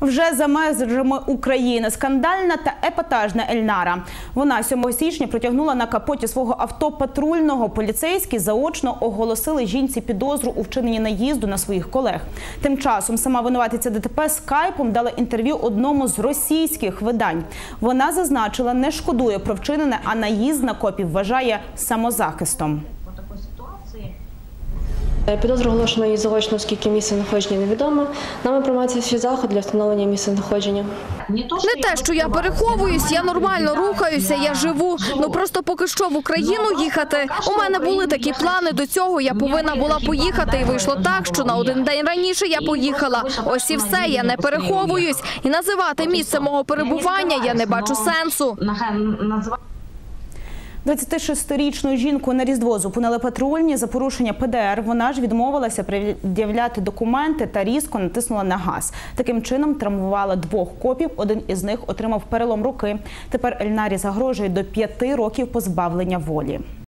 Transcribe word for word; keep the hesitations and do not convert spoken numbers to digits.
Вже за межами України скандальна та епатажна Ельнара. Вона сьомого січня протягнула на капоті свого авто патрульного. Поліцейські заочно оголосили жінці підозру у вчиненні наїзду на своїх колег. Тим часом сама винуватиця ДТП скайпом дала інтерв'ю одному з російських видань. Вона зазначила, не шкодує про вчинене, а наїзд на копів вважає самозахистом. Підозру оголошено їй заочно, оскільки місце знаходження невідоме. Нами приймається всі заходи для встановлення місця знаходження. Не те, що я переховуюсь, я нормально рухаюся, я живу. Ну просто поки що в Україну їхати. У мене були такі плани до цього, я повинна була поїхати. І вийшло так, що на один день раніше я поїхала. Ось і все, я не переховуюсь. І називати місце мого перебування я не бачу сенсу. двадцятишестирічну жінку на Різдво зупинили патрульні за порушення Пе Де Ер. Вона ж відмовилася пред'являти документи та різко натиснула на газ. Таким чином травмувала двох копів, один із них отримав перелом руки. Тепер Ельнарі загрожує до п'яти років позбавлення волі.